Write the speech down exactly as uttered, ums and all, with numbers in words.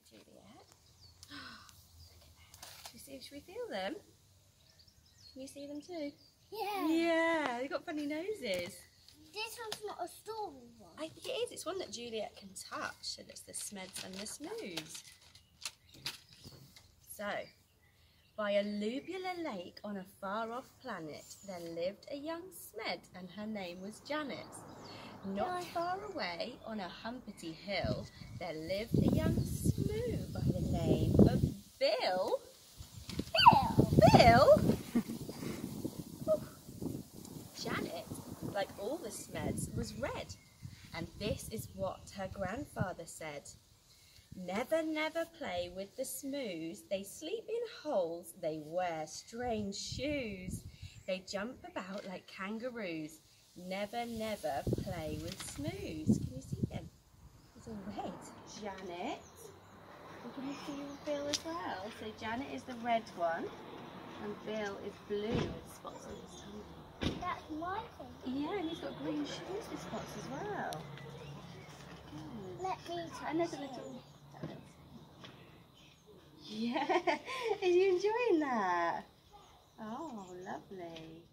Juliette. Look at them. Should we see? Should we feel them? Can you see them too? Yeah. Yeah, they've got funny noses. This one's not a story one. I think it is. It's one that Juliette can touch, and it's the Smeds and The Smoos. So, by a alluvial lake on a far-off planet, there lived a young Smed, and her name was Janet. Not far away, on a humpety hill, there lived a young Smoo by the name of Bill. Bill? Bill? Janet, like all the Smeds, was red, and this is what her grandfather said. Never, never play with the Smoos. They sleep in holes, they wear strange shoes. They jump about like kangaroos. Never, never play with Smoos. Can you see them? It's all red. Janet. And can you see Bill as well? So Janet is the red one, and Bill is blue with spots on his tummy. That's my thing. Yeah, and he's got green shoes with spots as well. Good. Let me touch And there's a him. little... Yeah, are you enjoying that? Oh, lovely.